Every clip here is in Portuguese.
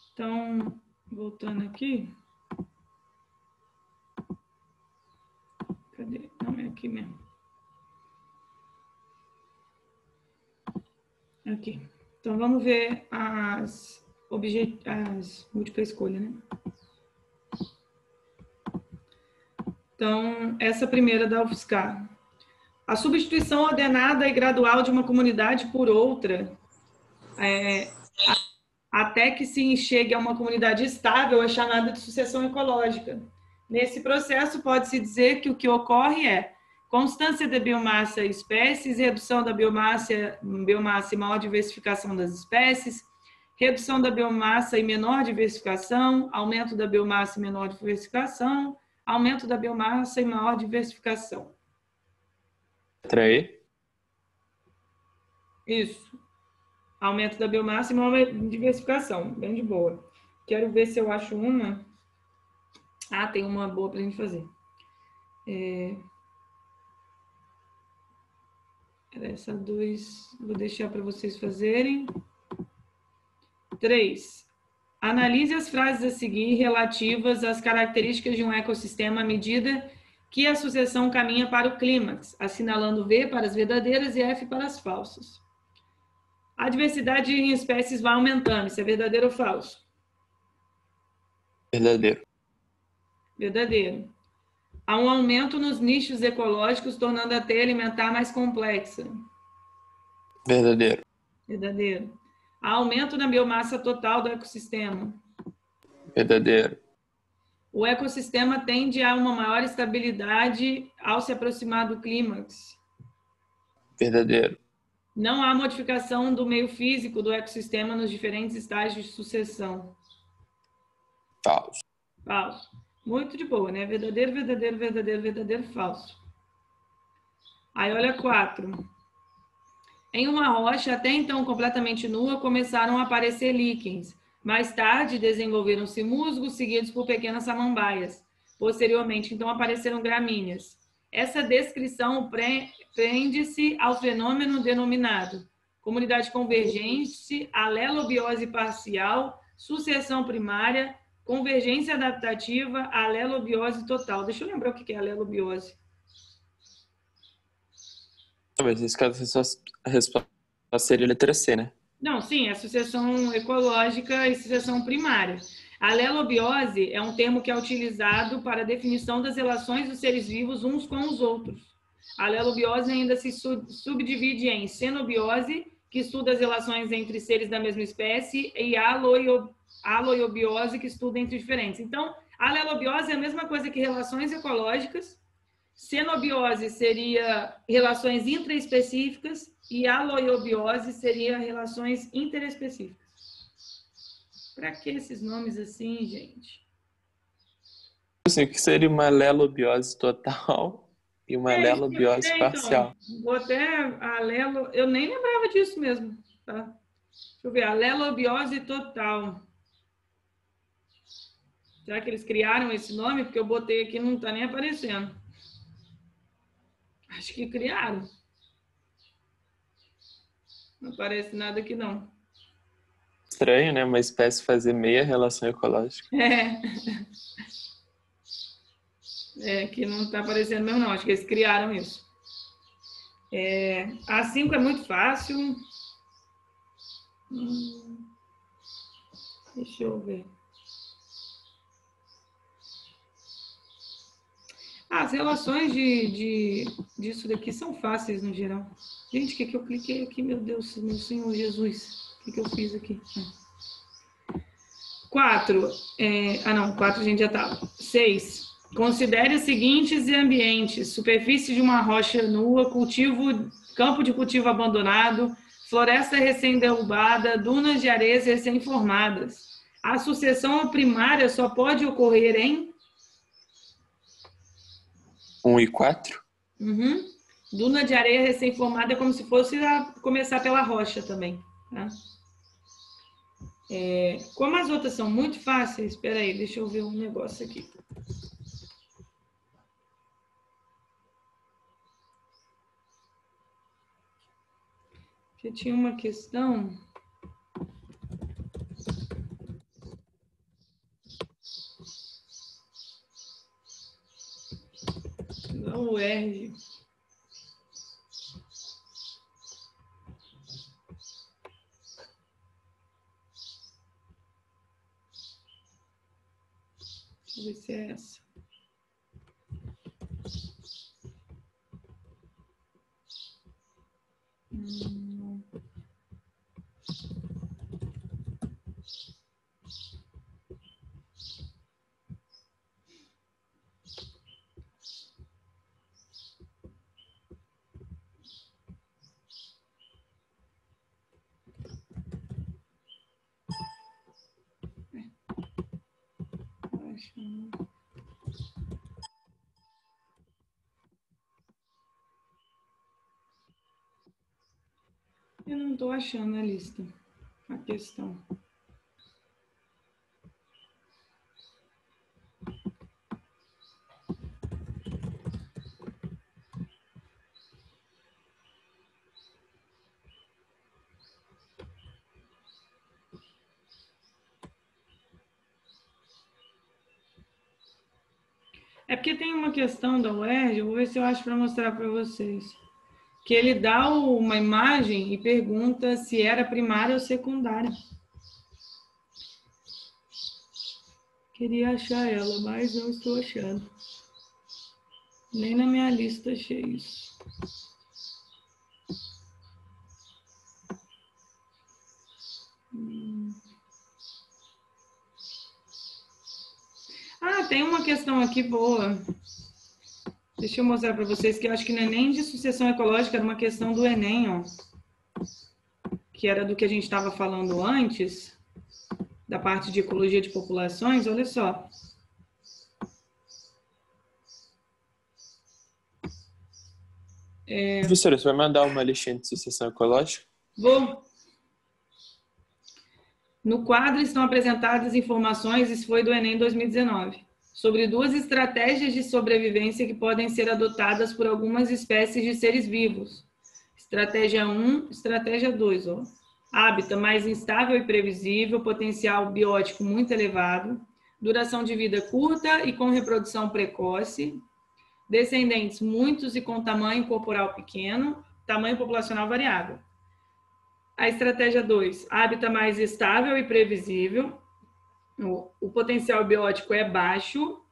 Então, voltando aqui. Cadê? Não, é aqui mesmo. Aqui. Então, vamos ver as múltipla escolha, né? Então, essa primeira da UFSCar. A substituição ordenada e gradual de uma comunidade por outra, até que se chegue a uma comunidade estável, é chamada de sucessão ecológica. Nesse processo, pode-se dizer que o que ocorre é constância da biomassa e espécies, redução da biomassa e maior diversificação das espécies, redução da biomassa e menor diversificação, aumento da biomassa e menor diversificação, aumento da biomassa e maior diversificação. Letra E. Isso. Aumento da biomassa e maior diversificação. Bem de boa. Quero ver se eu acho uma. Ah, tem uma boa para a gente fazer. Essa 2, vou deixar para vocês fazerem. 3. Analise as frases a seguir relativas às características de um ecossistema à medida que a sucessão caminha para o clímax, assinalando V para as verdadeiras e F para as falsas. A diversidade em espécies vai aumentando. Isso é verdadeiro ou falso? Verdadeiro. Verdadeiro. Há um aumento nos nichos ecológicos, tornando a teia alimentar mais complexa. Verdadeiro. Verdadeiro. Há aumento na biomassa total do ecossistema. Verdadeiro. O ecossistema tende a uma maior estabilidade ao se aproximar do clímax. Verdadeiro. Não há modificação do meio físico do ecossistema nos diferentes estágios de sucessão. Falso. Falso. Muito de boa, né? Verdadeiro, verdadeiro, verdadeiro, verdadeiro, falso. Aí, olha 4. Em uma rocha até então completamente nua, começaram a aparecer líquens. Mais tarde, desenvolveram-se musgos, seguidos por pequenas samambaias. Posteriormente, então, apareceram gramíneas. Essa descrição prende-se ao fenômeno denominado comunidade convergente, alelobiose parcial, sucessão primária, convergência adaptativa, alelobiose total. Deixa eu lembrar o que é alelobiose. Talvez esse caso a resposta seria letra C, né? Não, sim, é sucessão ecológica e sucessão primária. A alelobiose é um termo que é utilizado para a definição das relações dos seres vivos uns com os outros. A alelobiose ainda se subdivide em xenobiose, que estuda as relações entre seres da mesma espécie, e aloiobiose, que estuda entre diferentes. Então, a alelobiose é a mesma coisa que relações ecológicas. Xenobiose seria relações intraespecíficas e aloiobiose seria relações interespecíficas. Para que esses nomes assim, gente? Assim, o que seria uma alelobiose total e uma alelobiose parcial? Então, vou até alelo, eu nem lembrava disso mesmo, tá? Deixa eu ver, alelobiose total. Será que eles criaram esse nome? Porque eu botei aqui e não está nem aparecendo. Acho que criaram. Não aparece nada aqui, não. Estranho, né? Uma espécie fazer meia relação ecológica. Que não está aparecendo mesmo, não. Acho que eles criaram isso. A 5 é muito fácil. Deixa eu ver. As relações disso daqui são fáceis no geral. Gente, o que eu cliquei aqui? Meu Deus, meu Senhor Jesus. O que eu fiz aqui? 4. 4 a gente já estava. 6. Considere os seguintes ambientes: superfície de uma rocha nua, campo de cultivo abandonado, floresta recém-derrubada, dunas de areias recém-formadas. A sucessão primária só pode ocorrer em 1 e 4? Duna de areia recém-formada é como se fosse começar pela rocha também. Tá? Como as outras são muito fáceis, espera aí, deixa eu ver um negócio aqui. Porque tinha uma questão. Da UERJ. Deixa eu ver se é essa. Eu não estou achando a lista, a questão. É porque tem uma questão da UERJ, eu vou ver se eu acho para mostrar para vocês. Que ele dá uma imagem e pergunta se era primária ou secundária. Queria achar ela, mas não estou achando. Nem na minha lista achei isso. Ah, tem uma questão aqui boa. Deixa eu mostrar para vocês que eu acho que não é nem de sucessão ecológica, era uma questão do Enem, ó, que era do que a gente estava falando antes, da parte de ecologia de populações. Olha só. Professora, você vai mandar uma listinha de sucessão ecológica? Vou. No quadro estão apresentadas informações, isso foi do Enem 2019, sobre 2 estratégias de sobrevivência que podem ser adotadas por algumas espécies de seres vivos. Estratégia 1, estratégia 2. Ó. Hábitat mais instável e previsível, potencial biótico muito elevado, duração de vida curta e com reprodução precoce, descendentes muitos e com tamanho corporal pequeno, tamanho populacional variável. A estratégia 2, hábitat mais estável e previsível, o potencial biótico é baixo,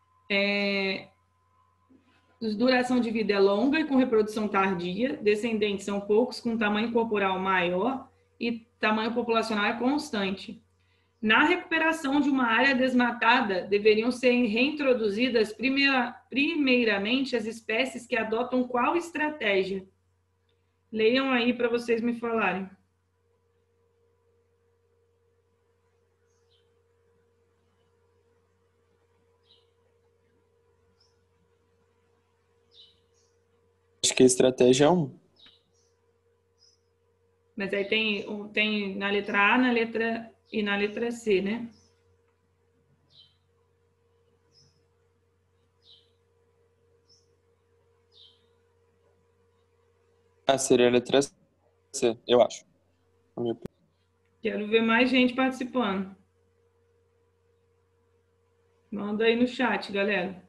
duração de vida é longa e com reprodução tardia, descendentes são poucos com tamanho corporal maior e tamanho populacional é constante. Na recuperação de uma área desmatada, deveriam ser reintroduzidas primeiramente as espécies que adotam qual estratégia? Leiam aí para vocês me falarem. Acho que a estratégia é 1. Mas aí tem na letra A, na letra e na letra C, né? Ah, seria a letra C, eu acho. Quero ver mais gente participando. Manda aí no chat, galera.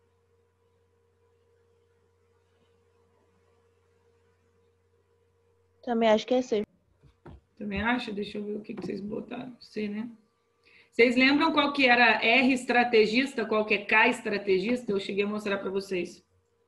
Também acho que é C. Também acha? Deixa eu ver o que vocês botaram. C, né? Vocês lembram qual que era R estrategista, qual que é K estrategista? Eu cheguei a mostrar para vocês.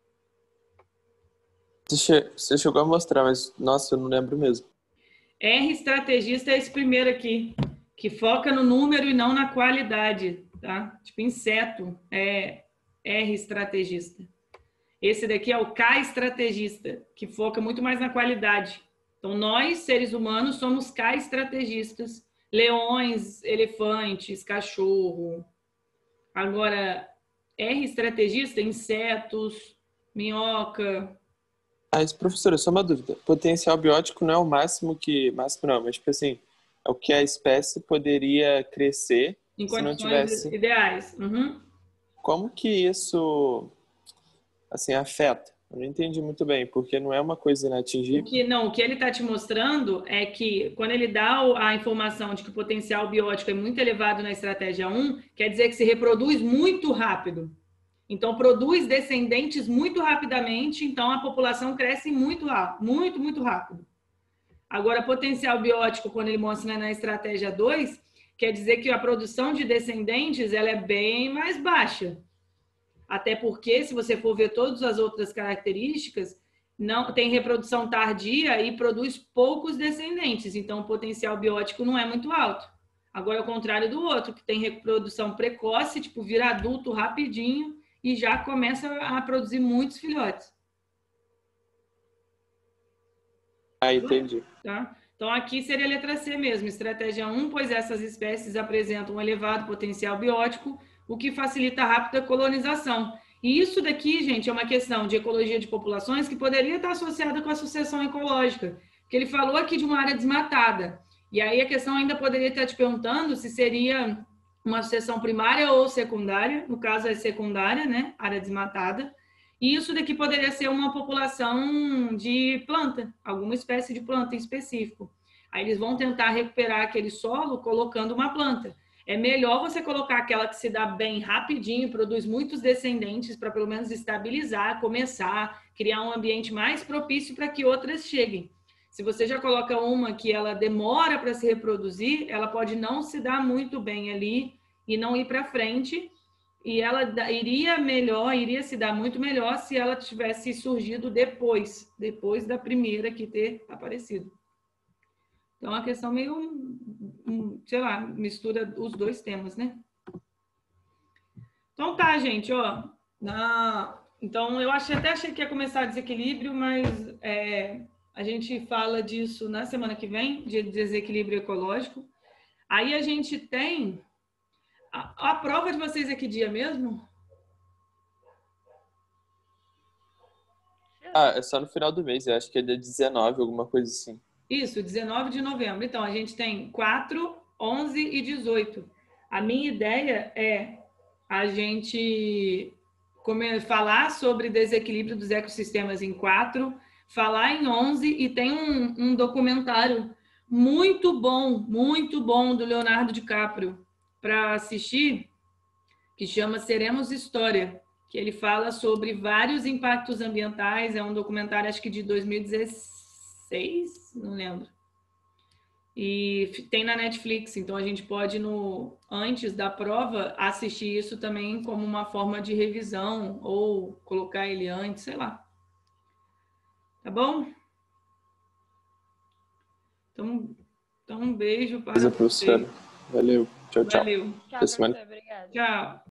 Você chegou a mostrar, mas, nossa, eu não lembro mesmo. R estrategista é esse primeiro aqui, que foca no número e não na qualidade, tá? Tipo inseto, é R estrategista. Esse daqui é o K estrategista, que foca muito mais na qualidade. Então, nós, seres humanos, somos K estrategistas. Leões, elefantes, cachorro. Agora, R estrategista, insetos, minhoca. Mas, professora, só uma dúvida. Potencial biótico não é o máximo que... Máximo não, mas, tipo assim, é o que a espécie poderia crescer Em se não condições tivesse... ideais. Uhum. Como que isso, assim, afeta? Eu não entendi muito bem, porque não é uma coisa inatingível. O que ele está te mostrando é que quando ele dá a informação de que o potencial biótico é muito elevado na estratégia 1, quer dizer que se reproduz muito rápido. Então, produz descendentes muito rapidamente, então a população cresce muito rápido, muito rápido. Agora, potencial biótico, quando ele mostra na estratégia 2, quer dizer que a produção de descendentes ela é bem mais baixa. Até porque, se você for ver todas as outras características, não tem reprodução tardia e produz poucos descendentes. Então, o potencial biótico não é muito alto. Agora, ao contrário do outro, que tem reprodução precoce, tipo, vira adulto rapidinho e já começa a produzir muitos filhotes. Ah, entendi. Tá? Então, aqui seria a letra C mesmo, estratégia 1, pois essas espécies apresentam um elevado potencial biótico, o que facilita a rápida colonização. E isso daqui, gente, é uma questão de ecologia de populações que poderia estar associada com a sucessão ecológica, porque ele falou aqui de uma área desmatada. E aí a questão ainda poderia estar te perguntando se seria uma sucessão primária ou secundária, no caso é secundária, né, área desmatada. E isso daqui poderia ser uma população de planta, alguma espécie de planta em específico. Aí eles vão tentar recuperar aquele solo colocando uma planta. É melhor você colocar aquela que se dá bem rapidinho, produz muitos descendentes para pelo menos estabilizar, começar, criar um ambiente mais propício para que outras cheguem. Se você já coloca uma que ela demora para se reproduzir, ela pode não se dar muito bem ali e não ir para frente. E ela iria se dar muito melhor se ela tivesse surgido depois da primeira que ter aparecido. Então, a questão meio, sei lá, mistura os dois temas, né? Então, tá, gente, ó. Então, eu até achei que ia começar desequilíbrio, mas a gente fala disso na semana que vem, de desequilíbrio ecológico. Aí a gente tem... A prova de vocês é que dia mesmo? Ah, é só no final do mês, eu acho que é dia 19, alguma coisa assim. Isso, 19 de novembro. Então, a gente tem 4, 11 e 18. A minha ideia é a gente falar sobre desequilíbrio dos ecossistemas em 4, falar em 11 e tem um documentário muito bom do Leonardo DiCaprio para assistir, que chama Seremos História, que ele fala sobre vários impactos ambientais. É um documentário, acho que de 2016, não lembro. E tem na Netflix, então a gente pode, antes da prova, assistir isso também como uma forma de revisão, ou colocar ele antes, sei lá. Tá bom? Então um beijo para Beleza, professora. Valeu. Tchau, tchau. Valeu. Tchau, professor. Obrigada. Tchau.